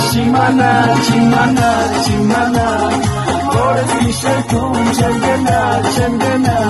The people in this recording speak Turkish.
Chimana, chimana, chimana, Lord is Isha Tum Chandana, Chandana.